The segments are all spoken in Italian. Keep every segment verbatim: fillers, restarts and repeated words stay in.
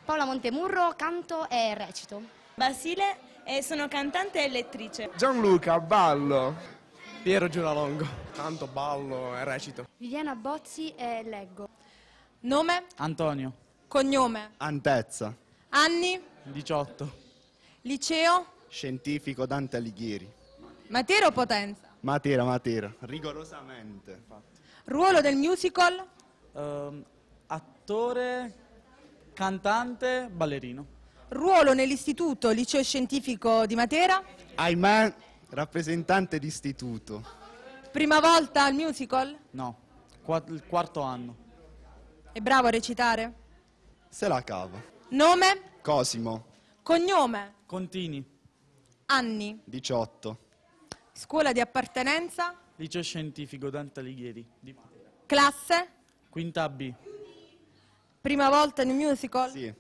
Paola Montemurro, canto e recito. Basile e sono cantante e lettrice. Gianluca, ballo. Piero Giuralongo, canto, ballo e recito. Viviana Bozzi e leggo. Nome? Antonio. Cognome? Antezza. Anni? diciotto. Liceo? Scientifico Dante Alighieri. Matera o Potenza? Matera, Matera, rigorosamente. Infatti. Ruolo del musical? Uh, attore, cantante, ballerino. Ruolo nell'istituto Liceo Scientifico di Matera? Ahimè, rappresentante d'istituto. Prima volta al musical? No, Qu- il quarto anno. È bravo a recitare? Se la cava. Nome? Cosimo. Cognome? Contini. Anni? diciotto. Scuola di appartenenza? Liceo Scientifico Dante Alighieri. Di... Classe? Quinta B. Prima volta nel musical? Sì.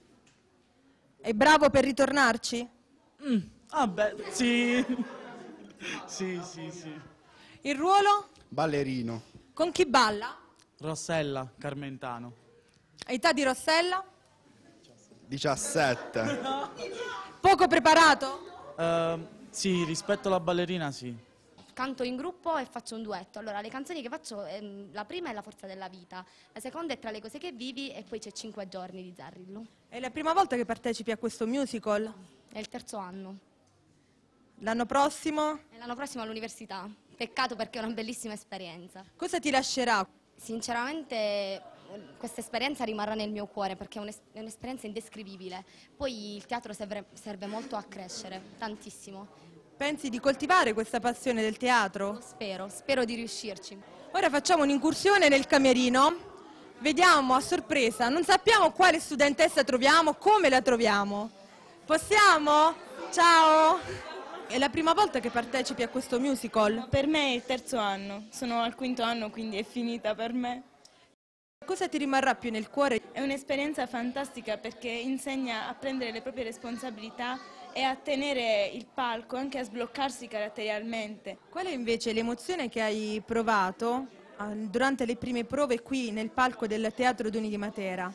È bravo per ritornarci? Mm. Ah beh, sì. Sì, sì, sì. Il ruolo? Ballerino. Con chi balla? Rossella, Carmentano. Età di Rossella? diciassette. Poco preparato? Uh, sì, rispetto alla ballerina sì. Canto in gruppo e faccio un duetto. Allora, le canzoni che faccio, ehm, la prima è La forza della vita, la seconda è Tra le cose che vivi e poi c'è Cinque giorni di Zarrillo. È la prima volta che partecipi a questo musical? È il terzo anno. L'anno prossimo? E l'anno prossimo all'università. Peccato perché è una bellissima esperienza. Cosa ti lascerà? Sinceramente questa esperienza rimarrà nel mio cuore perché è un'es- è un'esperienza indescrivibile. Poi il teatro serve, serve molto a crescere, tantissimo. Pensi di coltivare questa passione del teatro? Lo spero, spero di riuscirci. Ora facciamo un'incursione nel camerino. Vediamo a sorpresa, non sappiamo quale studentessa troviamo, come la troviamo. Possiamo? Ciao! È la prima volta che partecipi a questo musical? Per me è il terzo anno, sono al quinto anno quindi è finita per me. Cosa ti rimarrà più nel cuore? È un'esperienza fantastica perché insegna a prendere le proprie responsabilità e a tenere il palco, anche a sbloccarsi caratterialmente. Qual è invece l'emozione che hai provato eh, durante le prime prove qui nel palco del Teatro Duni di Matera?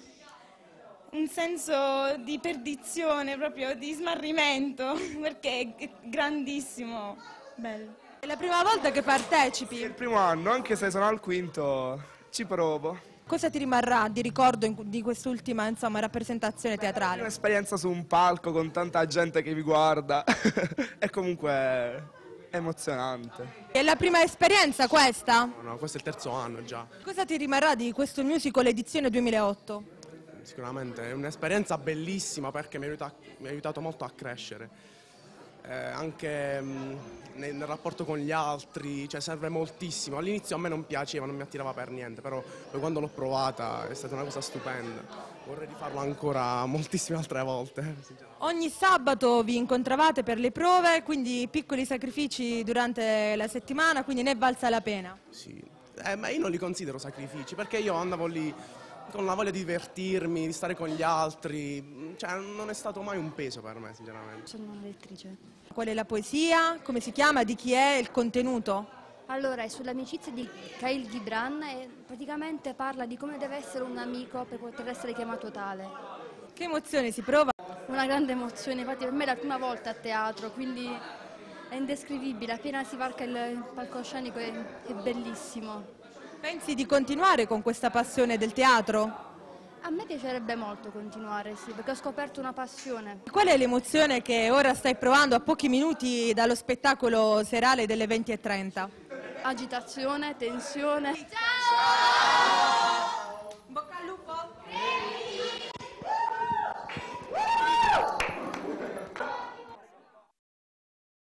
Un senso di perdizione, proprio di smarrimento, perché è grandissimo, bello. È la prima volta che partecipi? È il primo anno, anche se sono al quinto, ci provo. Cosa ti rimarrà di ricordo in- di quest'ultima, insomma, rappresentazione teatrale? Un'esperienza su un palco con tanta gente che mi guarda. È comunque emozionante. È la prima esperienza questa? No, no, questo è il terzo anno già. Cosa ti rimarrà di questo musical edizione duemilaotto? Sicuramente è un'esperienza bellissima perché mi ha aiuta- mi ha aiutato molto a crescere. Eh, anche mh, nel, nel rapporto con gli altri, cioè serve moltissimo. All'inizio a me non piaceva, non mi attirava per niente, però poi quando l'ho provata è stata una cosa stupenda. Vorrei rifarlo ancora moltissime altre volte. Ogni sabato vi incontravate per le prove, quindi piccoli sacrifici durante la settimana, quindi ne è valsa la pena. Sì, eh, ma io non li considero sacrifici perché io andavo lì con la voglia di divertirmi, di stare con gli altri, cioè non è stato mai un peso per me, sinceramente. Sono una lettrice. Qual è la poesia? Come si chiama? Di chi è? Il contenuto? Allora, è sull'amicizia di Khalil Gibran e praticamente parla di come deve essere un amico per poter essere chiamato tale. Che emozione si prova? Una grande emozione, infatti per me è la prima volta a teatro, quindi è indescrivibile. Appena si varca il palcoscenico è, è bellissimo. Pensi di continuare con questa passione del teatro? A me piacerebbe molto continuare, sì, perché ho scoperto una passione. Qual è l'emozione che ora stai provando a pochi minuti dallo spettacolo serale delle venti e trenta? Agitazione, tensione. Ciao!